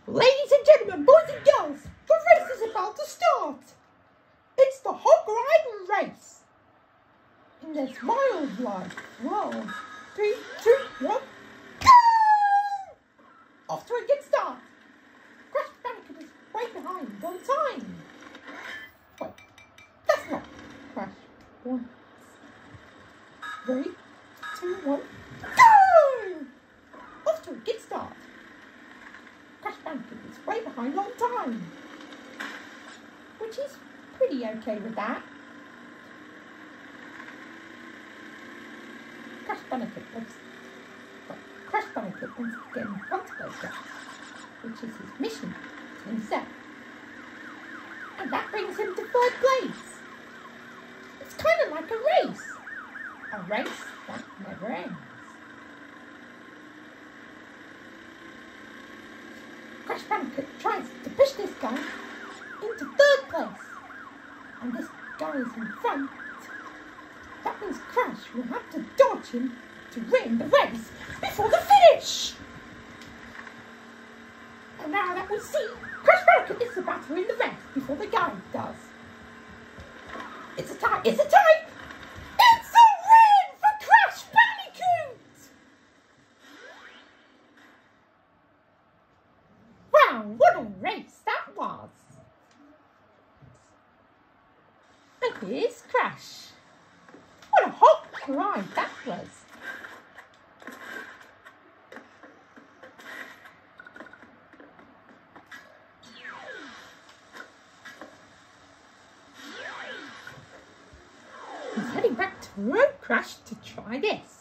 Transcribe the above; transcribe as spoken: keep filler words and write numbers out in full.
Ladies and gentlemen, boys and girls, the race is about to start. It's the hog riding race. In this wildlife world, three, two, one, go! Off to a good start. Crash Bandicoot is way behind on time. Wait, that's not Crash. One, three, two, one, go! Off to a good start. Crash Bandicoot is way behind on time, which is pretty okay with that. Crash Bandicoot wants, well, Crash Bandicoot wants to get in front of those guys, which is his mission to himself, and that brings him to third place. It's kind of like a race, a race that never ends. Crash Bandicoot tries to push this guy into third place, and this guy is in front. That means Crash will have to dodge him to win the race before the finish. And now that we see, Crash Bandicoot is about to win the race before the guy does. It's a tie, it's a tie! It's a win for Crash Bandicoot! Wow, what a race that was! And here's Crash. What a hot ride that was! He's heading back to Road Crash to try this.